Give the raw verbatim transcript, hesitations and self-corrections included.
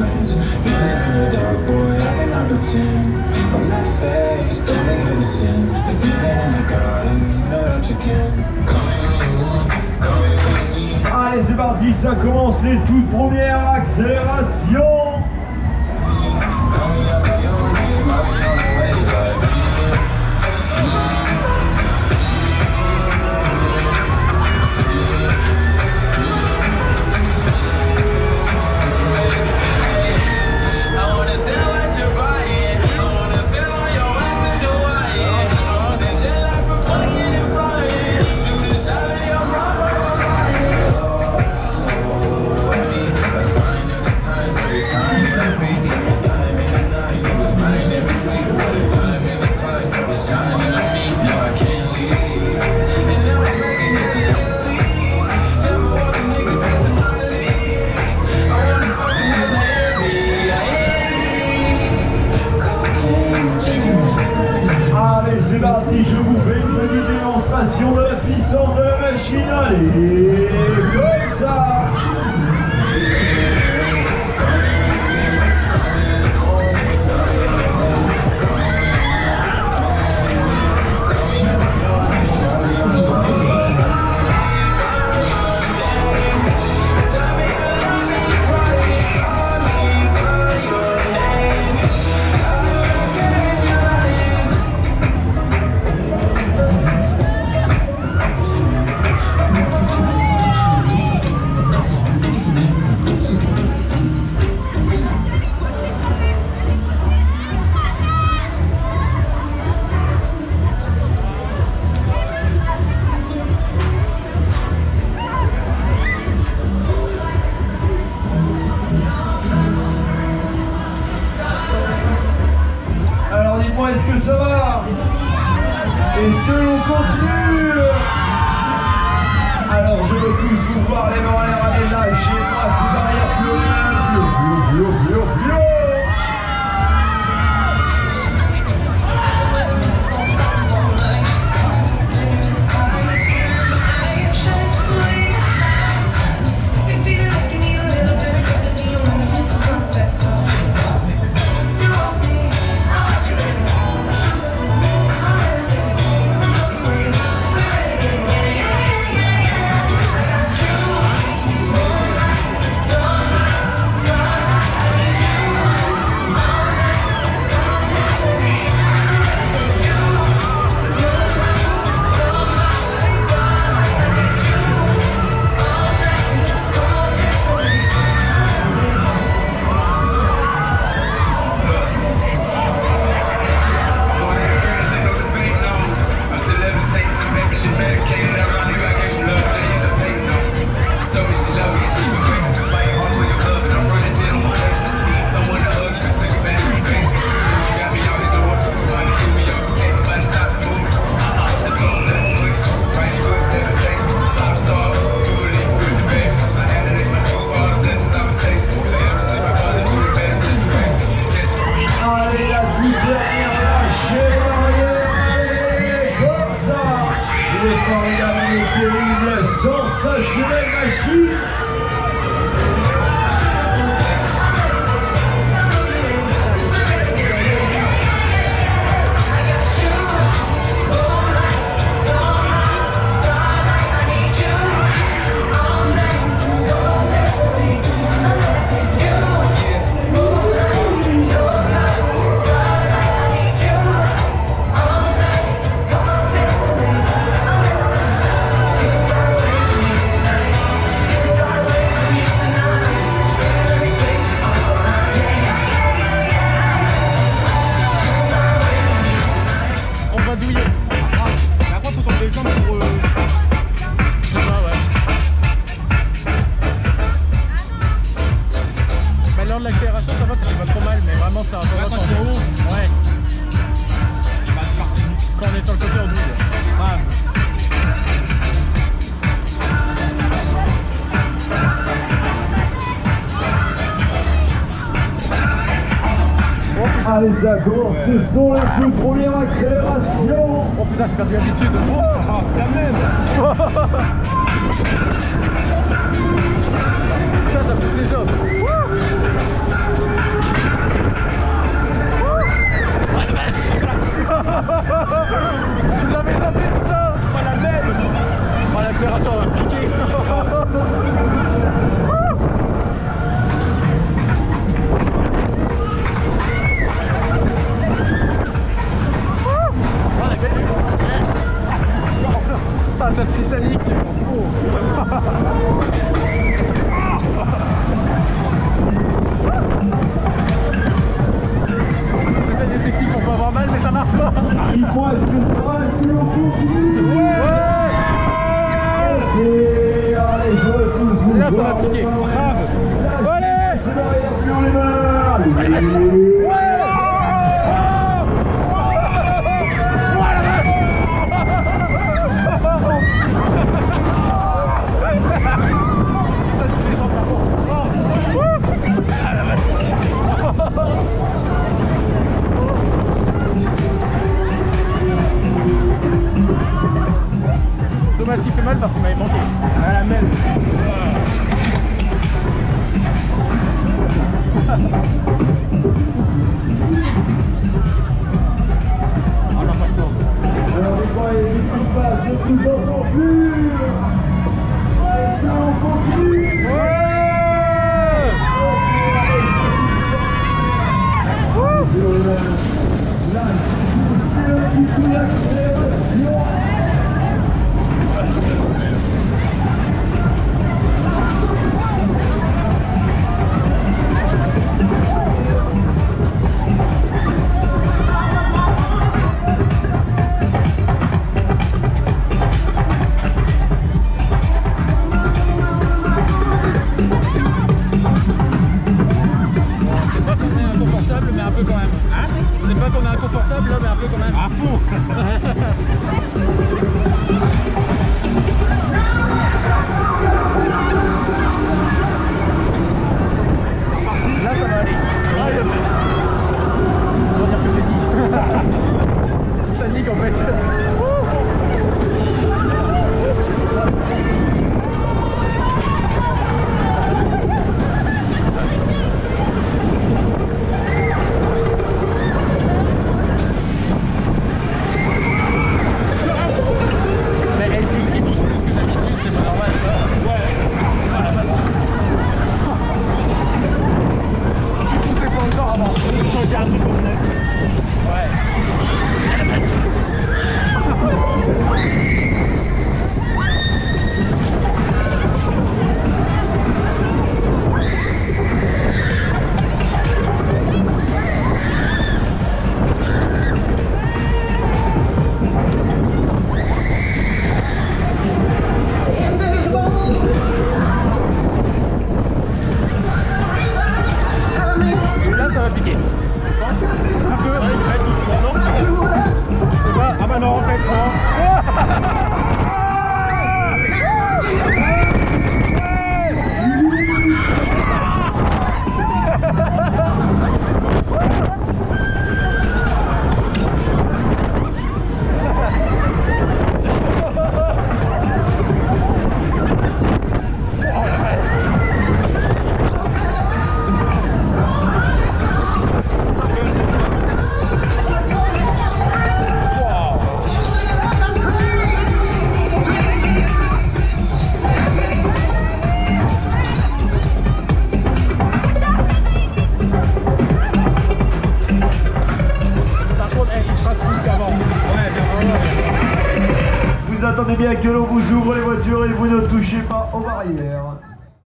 signs. You live in the dark, boy, I cannot pretend. On my face, don't make it a sin. If you've been in the garden, you know that you can. Call me when you want, call me when you need. Allez, c'est parti, ça commence les toutes premières accélérations. Call me up when you need, I'll be on the way, like, c'est parti, je vous fais une petite démonstration de la puissance de la machine. Allez, comme ça. Est-ce que ça va? Est-ce que l'on continue? Alors je veux tous vous voir les mains en l'air, allez lâchez-moi ces barrières plus haut, plus haut, plus haut, plus haut. Terrible, sensationnelle machine. L'accélération ça va, ça fait pas trop mal, mais vraiment ça va pas en haut. Ouais. Quand on est sur le côté on double. Grave. Allez, ça commence, ce sont les toutes premières accélérations. Oh putain, j'ai perdu l'habitude. Oh, la même. Ça, ça fait déjà. attendez bien que l'on vous ouvre les voitures et vous ne touchez pas aux barrières.